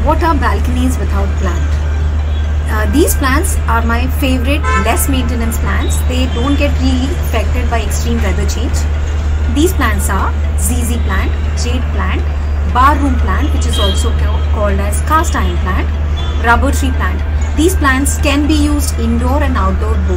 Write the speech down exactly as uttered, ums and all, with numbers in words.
What are balconies without plant? Uh, these plants are my favorite less maintenance plants. They don't get really affected by extreme weather change. These plants are Z Z plant, jade plant, bar room plant, which is also called as cast iron plant, rubber tree plant. These plants can be used indoor and outdoor both.